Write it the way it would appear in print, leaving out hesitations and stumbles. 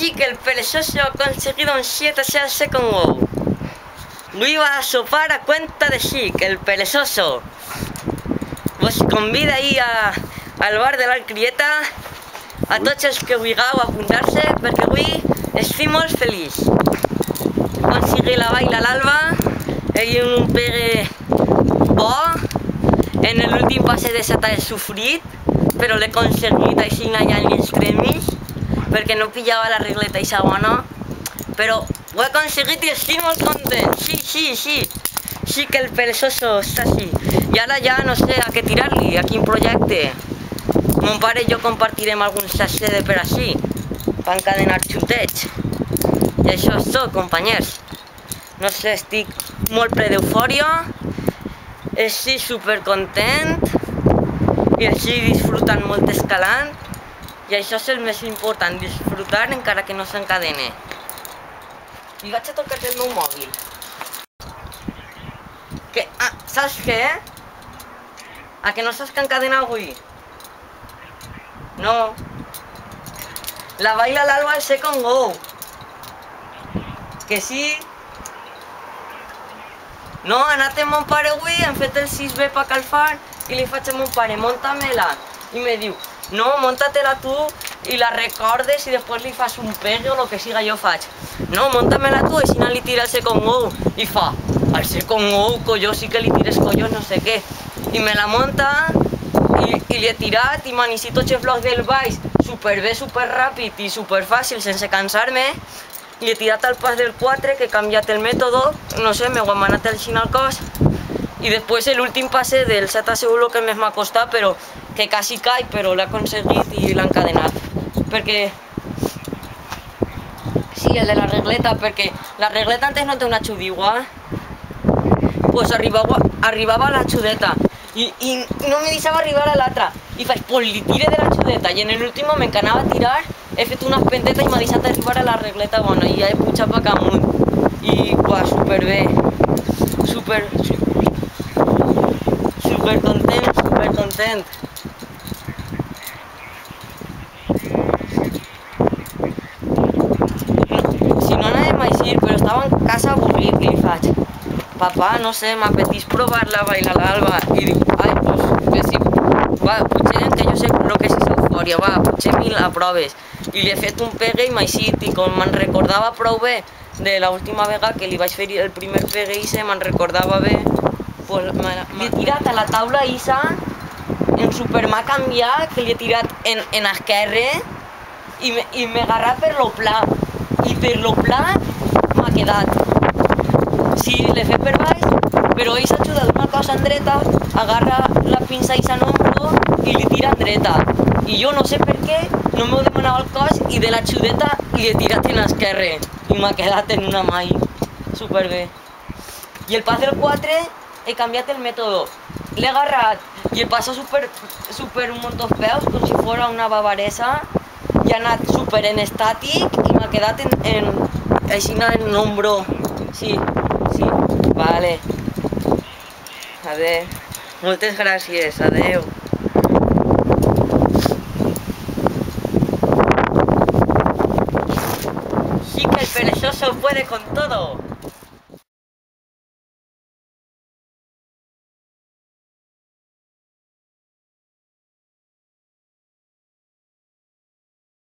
sí que el perezoso ha conseguido un 7-6 second goal. Lo iba a sopar a cuenta de sí, que el perezoso. Vos convida ahí al bar de l'Alcrieta a tots els que vulgueu apuntar-se perquè avui estic molt feliç. Conseguí la baila al alba, hay un pegue bo, en el últim pase de Sata he sofrit, però l'he aconseguit així allà en l'extremis, perquè no pillava la regleta i bona, però ho he aconseguit i estic molt content, sí que el perezoso està així. I ara ja no sé a què tirar-li, a quin projecte. Mon pare i jo compartirem algun sachet per així, per encadenar xutets. I això és tot, companys. No sé, estic molt ple d'eufòria, estic supercontent i així disfrutant molt escalant. I això és el més important, disfrutar encara que no s'encadene. I vaig a tocar el meu mòbil. Saps què? A que no saps que encadena avui? No. La baila l'alba al second goal. Que sí? No, ha anat amb mon pare avui, hem fet el 6B per calfar i li faig a mon pare, monta-me-la. I me diu, no, monta-te-la tu i la recordes i després li fas un pegue o el que siga jo faig. No, monta-me-la tu, així no li tira el second goal. I fa, el second goal, colló, sí que li tires collons, no sé què. I me la monta i li he tirat i m'anicito els blocs del baix superbé, superràpid i superfàcil sense cansar-me. I he tirat el pas del 4, que he canviat el mètode, no sé, m'ho hem anat així al cos. I després l'últim passe del 7 segur que més m'ha costat, però que quasi cai, però l'he aconseguit i l'he encadenat. Perquè... sí, el de la regleta, perquè la regleta antes no té una xudigua. Pues arribava a la xudeta i no me deixava arribar a l'altra. I faig, pues li tire de la xudeta i en l'últim moment que anava a tirar he fet una penteta i m'ha deixat arribar a la regleta bona i ja he pujat per amunt. I, uah, superbé. Supercontent. Si no anàvem així, però estava en casa avorrit i li faig, papà, no sé, m'apeteix provar la baila l'alba. I diu, ai, pues sí, va, potser que jo sé el que és eufòria, va, potser mi la proves. I li he fet un pegue i m'ha eixit, i com me'n recordava prou bé de l'última vegada que li vaig fer el primer pegue i me'n recordava bé, pues l'he tirat a la taula Isa, en super m'ha canviat, que li he tirat en esquerre i m'he agarrat per lo pla. I per lo pla m'ha quedat. Sí, l'he fet per baix, però ell s'ha ajudat d'una cosa en dreta, agarra la pinça i s'anombro i li tira en dreta. I jo no sé per què, no m'ho demanava el cos i de la xudeta li he tirat en esquerre. I m'ha quedat en una mà i superbé. I el pas del 4 he canviat el mètode. L'he agarrat i he passat super un munt dels peus, com si fos una bavaresa. I ha anat super en estàtic i m'ha quedat així en ombro. Sí, vale. Adeu. Moltes gràcies, adeu. Sí que el perezoso puede con todo.